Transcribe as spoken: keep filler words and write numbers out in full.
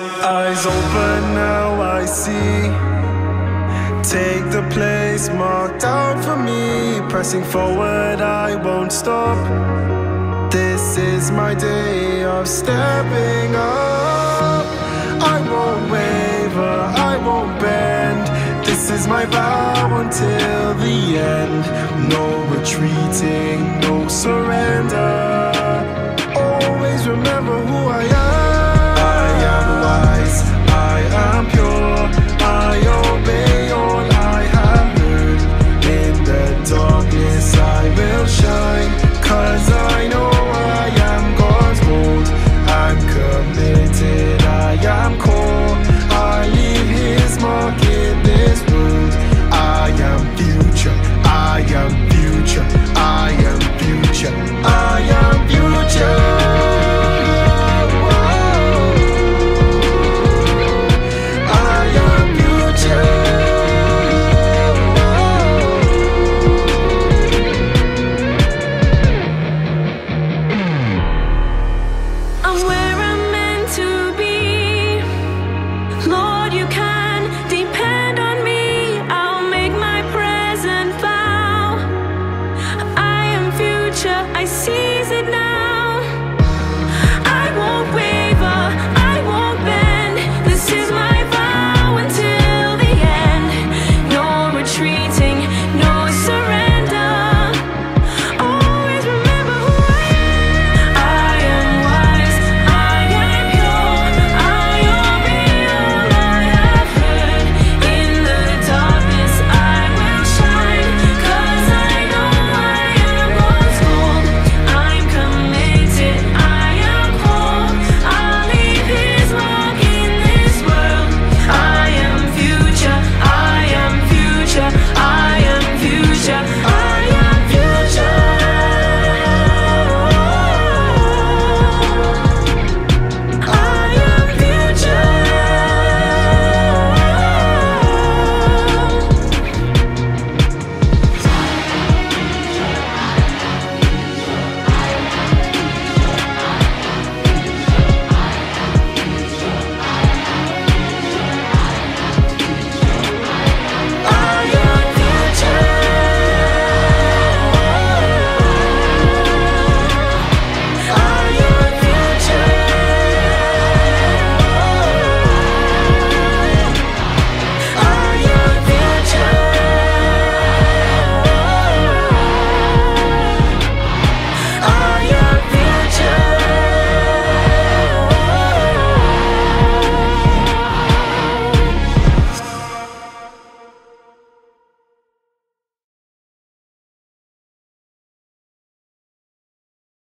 Eyes open, now I see. Take the place marked out for me. Pressing forward, I won't stop. This is my day of stepping up. I won't waver, I won't bend. This is my vow until the end. No retreating, no surrender. Always remember who I am. I am wise, I am pure. I obey all I have heard. In the darkness I will shine, 'cause I know I am God's gold. I'm committed, I am core. I leave His mark in this world. I am future, I am future, I am future, I am future. I'm